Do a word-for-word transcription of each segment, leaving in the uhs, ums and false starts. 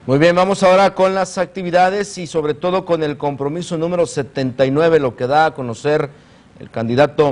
Muy bien, vamos ahora con las actividades y sobre todo con el compromiso número setenta y nueve, lo que da a conocer el candidato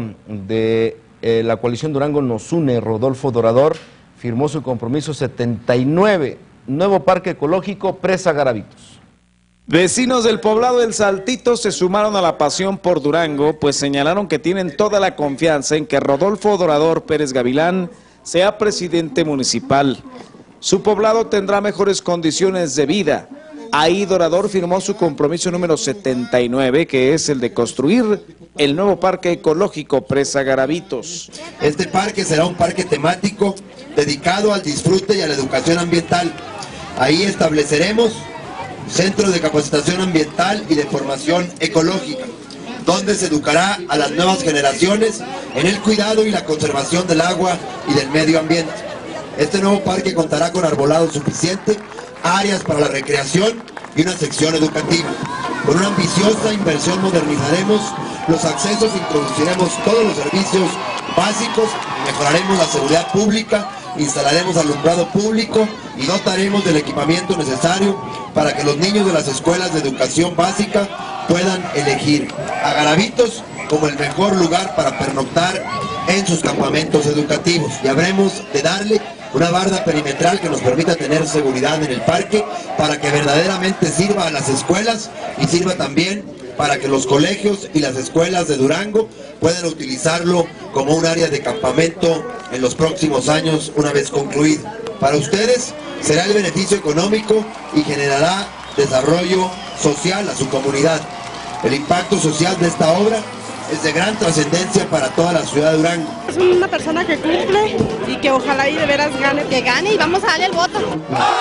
de eh, la coalición Durango Nos Une, Rodolfo Dorador, firmó su compromiso setenta y nueve, nuevo parque ecológico Presa Garavitos. Vecinos del poblado El Saltito se sumaron a la pasión por Durango, pues señalaron que tienen toda la confianza en que Rodolfo Dorador Pérez Gavilán sea presidente municipal. Su poblado tendrá mejores condiciones de vida. Ahí Dorador firmó su compromiso número setenta y nueve, que es el de construir el nuevo parque ecológico Presa Garavitos. Este parque será un parque temático dedicado al disfrute y a la educación ambiental. Ahí estableceremos centros de capacitación ambiental y de formación ecológica, donde se educará a las nuevas generaciones en el cuidado y la conservación del agua y del medio ambiente. Este nuevo parque contará con arbolado suficiente, áreas para la recreación y una sección educativa. Con una ambiciosa inversión modernizaremos los accesos, introduciremos todos los servicios básicos, mejoraremos la seguridad pública, instalaremos alumbrado público y dotaremos del equipamiento necesario para que los niños de las escuelas de educación básica puedan elegir a Garavitos como el mejor lugar para pernoctar en sus campamentos educativos. Y habremos de darle una barda perimetral que nos permita tener seguridad en el parque para que verdaderamente sirva a las escuelas y sirva también para que los colegios y las escuelas de Durango puedan utilizarlo como un área de campamento en los próximos años una vez concluido. Para ustedes será el beneficio económico y generará desarrollo social a su comunidad. El impacto social de esta obra es de gran trascendencia para toda la ciudad de Durango. Es una persona que cumple y que ojalá y de veras gane. Que gane y vamos a darle el voto.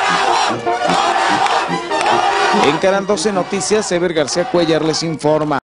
En Canal doce Noticias, Eber García Cuellar les informa.